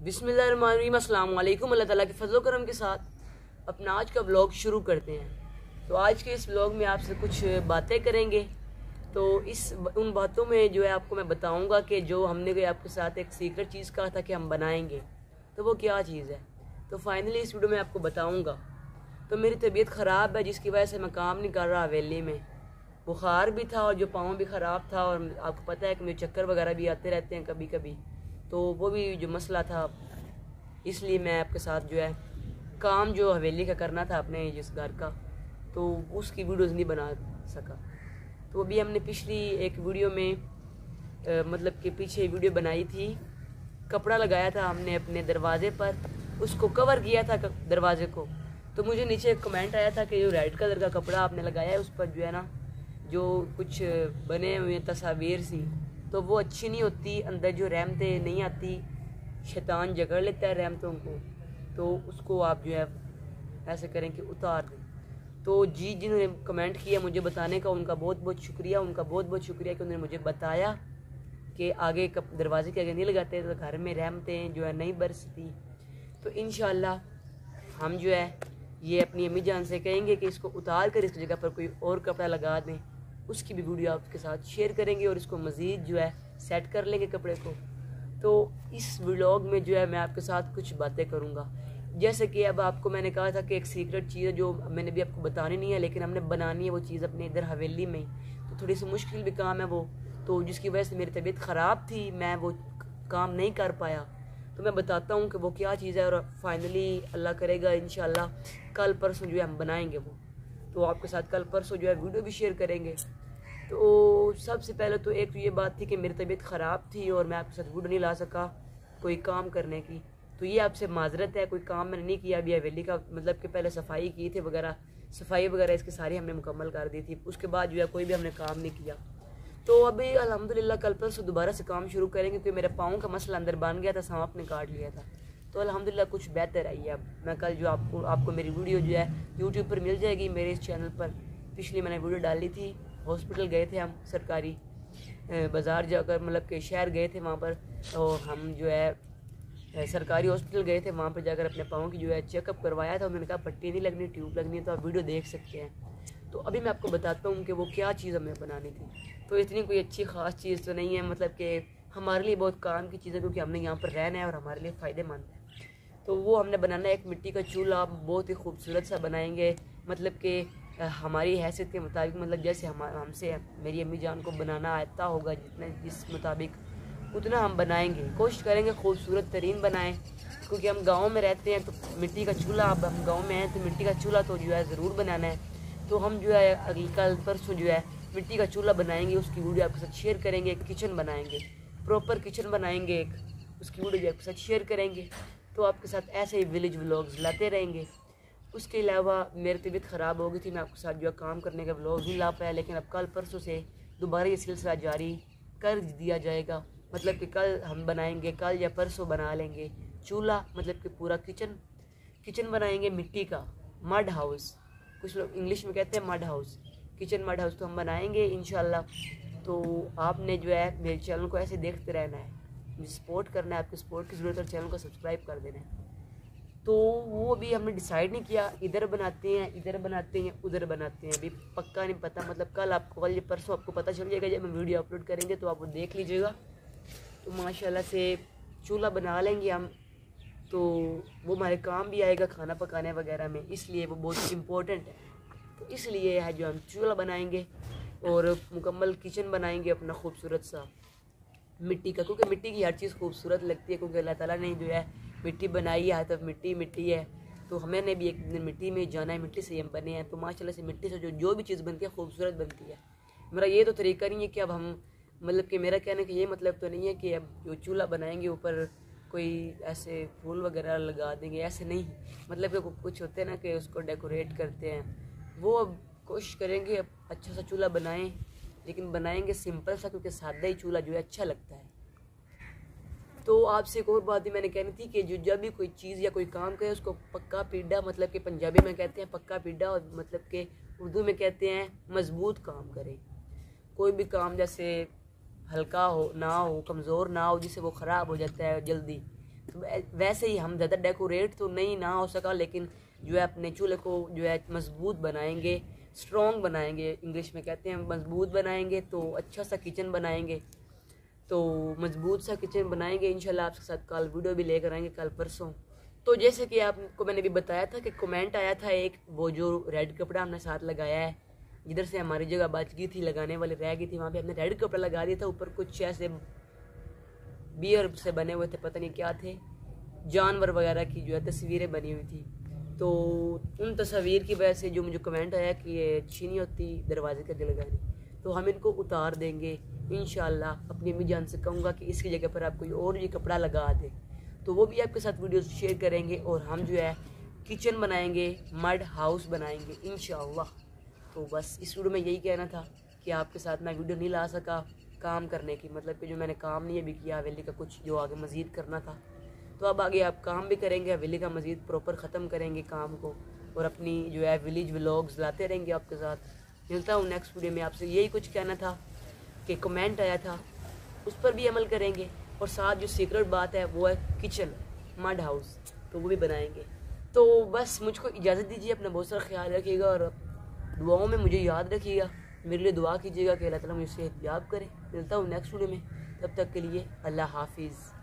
बिस्मिल्लाहिर्रहमानिर्रहीम, अस्सलाम वालेकुम। अल्लाह ताला के फजल करम के साथ अपना आज का ब्लॉग शुरू करते हैं। तो आज के इस ब्लॉग में आपसे कुछ बातें करेंगे। तो उन बातों में जो है आपको मैं बताऊंगा कि जो हमने कोई आपके साथ एक सीक्रेट चीज़ कहा था कि हम बनाएंगे, तो वो क्या चीज़ है, तो फाइनली इस वीडियो में आपको बताऊंगा। तो मेरी तबीयत ख़राब है जिसकी वजह से मैं काम नहीं कर रहा हवेली में। बुखार भी था और जो पाँव भी ख़राब था, और आपको पता है कि मुझे चक्कर वगैरह भी आते रहते हैं कभी कभी, तो वो भी जो मसला था, इसलिए मैं आपके साथ जो है काम जो हवेली का करना था अपने जिस घर का, तो उसकी वीडियोस नहीं बना सका। तो अभी हमने पिछली एक वीडियो में मतलब कि पीछे वीडियो बनाई थी, कपड़ा लगाया था हमने अपने दरवाजे पर, उसको कवर किया था दरवाजे को। तो मुझे नीचे एक कमेंट आया था कि जो रेड कलर का कपड़ा आपने लगाया है उस पर जो है ना जो कुछ बने हुए तस्वीर सी, तो वो अच्छी नहीं होती, अंदर जो रहमतें नहीं आती, शैतान जकड़ लेता है रहमतों को, तो उसको आप जो है ऐसे करें कि उतार दें। तो जी जिन्होंने कमेंट किया मुझे बताने का, उनका बहुत बहुत शुक्रिया, उनका बहुत बहुत शुक्रिया कि उन्होंने मुझे बताया कि आगे दरवाजे के आगे नहीं लगाते तो घर में रहमतें जो है नहीं बरसती। तो इंशाल्लाह हम जो है ये अपनी अम्मी जान से कहेंगे कि इसको उतार कर इस जगह पर कोई और कपड़ा लगा दें, उसकी भी वीडियो आपके साथ शेयर करेंगे और इसको मज़ीद जो है सेट कर लेंगे कपड़े को। तो इस व्लॉग में जो है मैं आपके साथ कुछ बातें करूँगा, जैसे कि अब आपको मैंने कहा था कि एक सीक्रेट चीज़ है जो मैंने भी आपको बतानी नहीं है, लेकिन हमने बनानी है वो चीज़ अपने इधर हवेली में, तो थोड़ी सी मुश्किल भी काम है वो, तो जिसकी वजह से मेरी तबीयत ख़राब थी, मैं वो काम नहीं कर पाया। तो मैं बताता हूँ कि वो क्या चीज़ है, और फाइनली अल्लाह करेगा इंशाल्लाह कल परसों जो है हम बनाएंगे वो, तो आपके साथ कल परसों जो है वीडियो भी शेयर करेंगे। तो सबसे पहले तो एक तो ये बात थी कि मेरी तबीयत ख़राब थी और मैं आपके साथ वीडियो नहीं ला सका कोई काम करने की, तो ये आपसे माजरत है, कोई काम मैंने नहीं किया अभी हवेली का, मतलब कि पहले सफाई की थी वगैरह, सफाई वगैरह इसकी सारी हमने मुकम्मल कर दी थी, उसके बाद जो है कोई भी हमने काम नहीं किया। तो अभी अल्हम्दुलिल्लाह कल परसों दोबारा से काम शुरू करेंगे, क्योंकि मेरे पाँव का मसला अंदर बन गया था, सांप ने काट लिया था, तो अल्हम्दुलिल्लाह कुछ बेहतर आई है। अब मैं कल जो आपको मेरी वीडियो जो है यूट्यूब पर मिल जाएगी मेरे इस चैनल पर। पिछली मैंने वीडियो डाली थी, हॉस्पिटल गए थे हम, सरकारी बाज़ार जाकर, मतलब कि शहर गए थे वहाँ पर, और हम जो है सरकारी हॉस्पिटल गए थे, वहाँ पर जाकर अपने पाँव की जो है चेकअप करवाया था। उन्होंने कहा पट्टी नहीं लगनी, ट्यूब लगनी है, तो आप वीडियो देख सकते हैं। तो अभी मैं आपको बताता हूँ कि वो क्या चीज़ हमें बनानी थी। तो इतनी कोई अच्छी ख़ास चीज़ तो नहीं है, मतलब कि हमारे लिए बहुत काम की चीज़ है, क्योंकि हमने यहाँ पर रहना है और हमारे लिए फ़ायदेमंद है। तो वो हमने बनाना है एक मिट्टी का चूल्हा, बहुत ही खूबसूरत सा बनाएंगे, मतलब कि हमारी हैसियत के मुताबिक, मतलब जैसे हमसे मेरी अम्मी जान को बनाना आता होगा जितने जिस मुताबिक, उतना हम बनाएंगे, कोशिश करेंगे खूबसूरत तरीन बनाएं, क्योंकि हम गांव में रहते हैं तो मिट्टी का चूल्हा, अब हम गांव में हैं तो मिट्टी का चूल्हा तो जो है ज़रूर बनाना है। तो हम जो है अगली कल परसों जो है मिट्टी का चूल्हा बनाएंगे, उसकी वीडियो आपके साथ शेयर करेंगे। एक किचन बनाएंगे, प्रॉपर किचन बनाएंगे एक, उसकी वीडियो भी आपके साथ शेयर करेंगे। तो आपके साथ ऐसे ही विलेज व्लॉग्स लाते रहेंगे। उसके अलावा मेरी तबीयत ख़राब हो गई थी, मैं आपके साथ जो है काम करने का व्लॉग नहीं ला पाया, लेकिन अब कल परसों से दोबारा ये सिलसिला जारी कर दिया जाएगा, मतलब कि कल हम बनाएंगे, कल या परसों बना लेंगे चूल्हा, मतलब कि पूरा किचन बनाएंगे मिट्टी का, मड हाउस, कुछ लोग इंग्लिश में कहते हैं mud house, kitchen mud house, तो हम बनाएंगे इंशाल्लाह। तो आपने जो है मेरे चैनल को ऐसे देखते रहना है, मुझे सपोर्ट करना है, आपकी सपोर्ट की ज़रूरत है, चैनल को सब्सक्राइब कर देना है। तो वो भी हमने डिसाइड नहीं किया, इधर बनाते हैं, इधर बनाते हैं, उधर बनाते हैं, अभी पक्का नहीं पता, मतलब कल या परसों आपको पता चल जाएगा जब हम वीडियो अपलोड करेंगे, तो आप वो देख लीजिएगा। तो माशाल्लाह से चूल्हा बना लेंगे हम, तो वो हमारे काम भी आएगा खाना पकाने वगैरह में, इसलिए वो बहुत इम्पोर्टेंट है। तो इसलिए है जो हम चूल्हा बनाएंगे और मुकम्मल किचन बनाएंगे अपना खूबसूरत सा मिट्टी का, क्योंकि मिट्टी की हर चीज़ खूबसूरत लगती है, क्योंकि अल्लाह ताला ने जो है मिट्टी बनाई है, तो मिट्टी है, तो हमें भी एक दिन मिट्टी में जाना है, मिट्टी से हम बने हैं, तो माशाल्लाह से मिट्टी से जो भी चीज़ बनती है खूबसूरत बनती है। मेरा ये तो तरीका नहीं है कि अब हम, मतलब कि मेरा कहने का ये मतलब तो नहीं है कि अब जो चूल्हा बनाएंगे ऊपर कोई ऐसे फूल वगैरह लगा देंगे, ऐसे नहीं, मतलब कि कुछ होते हैं ना कि उसको डेकोरेट करते हैं, वो अब कोशिश करेंगे अब अच्छा सा चूल्हा बनाएं, लेकिन बनाएंगे सिंपल सा, क्योंकि सादा ही चूल्हा जो है अच्छा लगता है। तो आपसे एक और बात भी मैंने कहनी थी कि जो जब भी कोई चीज़ या कोई काम करे उसको पक्का पीढ़ा, मतलब कि पंजाबी में कहते हैं पक्का पीढ़ा, और मतलब कि उर्दू में कहते हैं मजबूत काम करें। कोई भी काम जैसे हल्का हो ना हो, कमज़ोर ना हो, जिससे वो ख़राब हो जाता है जल्दी, तो वैसे ही हम ज़्यादा डेकोरेट तो नहीं ना हो सका, लेकिन जो है अपने चूल्हे को जो है मजबूत बनाएंगे, स्ट्रॉन्ग बनाएंगे, इंग्लिश में कहते हैं मजबूत बनाएंगे, तो अच्छा सा किचन बनाएंगे। तो मजबूत सा किचन बनाएंगे इंशाल्लाह, आपके साथ कल वीडियो भी लेकर आएंगे, कल परसों। तो जैसे कि आपको मैंने भी बताया था कि कमेंट आया था एक, वो जो रेड कपड़ा हमने साथ लगाया है, जिधर से हमारी जगह बच गई थी, लगाने वाली रह गई थी, वहाँ पे हमने रेड कपड़ा लगा दिया था। ऊपर कुछ ऐसे बियर से बने हुए थे, पता नहीं क्या थे, जानवर वगैरह की जो है तस्वीरें बनी हुई थी। तो उन तस्वीर की वजह से जो मुझे कमेंट आया कि ये अच्छी नहीं होती दरवाजे के आगे लगानी, तो हम इनको उतार देंगे इंशाल्लाह। अपनी अम्मी जान से कहूँगा कि इसकी जगह पर आप कोई और ये कपड़ा लगा दें, तो वो भी आपके साथ वीडियो शेयर करेंगे। और हम जो है किचन बनाएंगे, मड हाउस बनाएंगे इंशाल्लाह। तो बस इस वीडियो में यही कहना था कि आपके साथ मैं वीडियो नहीं ला सका काम करने की, मतलब कि जो मैंने काम नहीं अभी किया हवेली का, कुछ जो आगे मज़ीद करना था, तो अब आगे आप काम भी करेंगे, हवेली का मज़ीद प्रॉपर ख़त्म करेंगे काम को, और अपनी जो है विलेज व्लॉग्स लाते रहेंगे आपके साथ। मिलता हूँ नेक्स्ट वीडियो में, आपसे यही कुछ कहना था कि कमेंट आया था उस पर भी अमल करेंगे, और साथ जो सीक्रेट बात है वो है किचन मड हाउस, तो वो भी बनाएंगे। तो बस मुझको इजाज़त दीजिए, अपना बहुत सारा ख्याल रखिएगा, और दुआओं में मुझे याद रखिएगा, मेरे लिए दुआ कीजिएगा कि अल्लाह ताला मुझे सेहत याब करे। मिलता हूँ नेक्स्ट वीडियो में, तब तक के लिए अल्लाह हाफिज़।